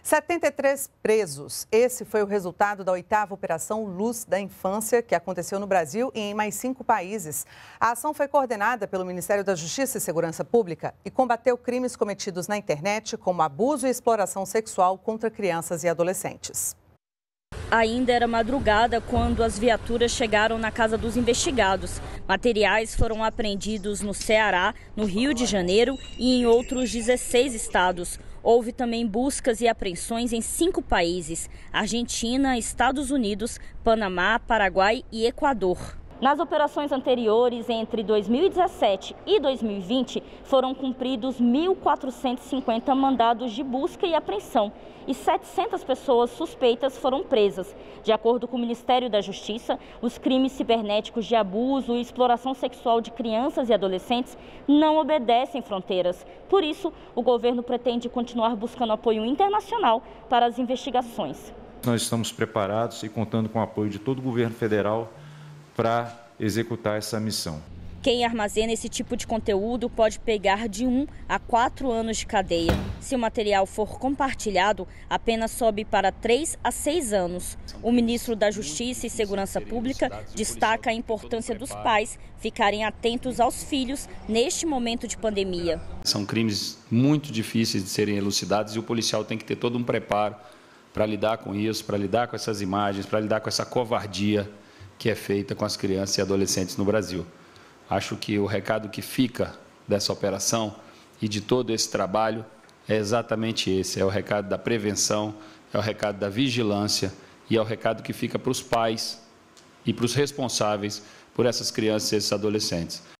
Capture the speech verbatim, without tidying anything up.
setenta e três presos. Esse foi o resultado da oitava Operação Luz da Infância, que aconteceu no Brasil e em mais cinco países. A ação foi coordenada pelo Ministério da Justiça e Segurança Pública e combateu crimes cometidos na internet, como abuso e exploração sexual contra crianças e adolescentes. Ainda era madrugada quando as viaturas chegaram na casa dos investigados. Materiais foram apreendidos no Ceará, no Rio de Janeiro e em outros dezesseis estados. Houve também buscas e apreensões em cinco países: Argentina, Estados Unidos, Panamá, Paraguai e Equador. Nas operações anteriores, entre dois mil e dezessete e dois mil e vinte, foram cumpridos mil quatrocentos e cinquenta mandados de busca e apreensão e setecentas pessoas suspeitas foram presas. De acordo com o Ministério da Justiça, os crimes cibernéticos de abuso e exploração sexual de crianças e adolescentes não obedecem fronteiras. Por isso, o governo pretende continuar buscando apoio internacional para as investigações. Nós estamos preparados e contando com o apoio de todo o governo federal para executar essa missão. Quem armazena esse tipo de conteúdo pode pegar de um a quatro anos de cadeia. Se o material for compartilhado, a pena sobe para três a seis anos. O ministro da Justiça e Segurança Pública destaca a importância dos pais ficarem atentos aos filhos neste momento de pandemia. São crimes muito difíceis de serem elucidados e o policial tem que ter todo um preparo para lidar com isso, para lidar com essas imagens, para lidar com essa covardia que é feita com as crianças e adolescentes no Brasil. Acho que o recado que fica dessa operação e de todo esse trabalho é exatamente esse, é o recado da prevenção, é o recado da vigilância e é o recado que fica para os pais e para os responsáveis por essas crianças e esses adolescentes.